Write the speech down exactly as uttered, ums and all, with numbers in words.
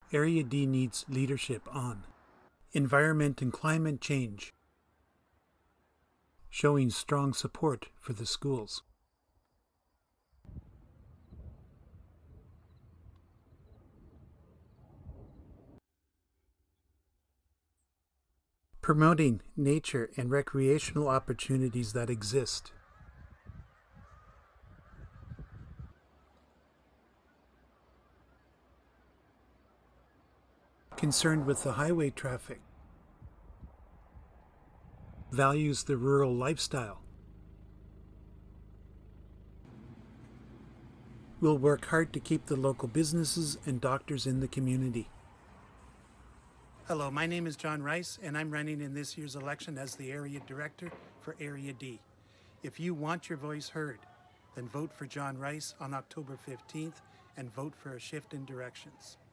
Area D needs leadership on environment and climate change, showing strong support for the schools. Promoting nature and recreational opportunities that exist. Concerned with the highway traffic. Values the rural lifestyle. Will work hard to keep the local businesses and doctors in the community. Hello, my name is John Rice, and I'm running in this year's election as the Area Director for Area D. If you want your voice heard, then vote for John Rice on October fifteenth and vote for a shift in directions.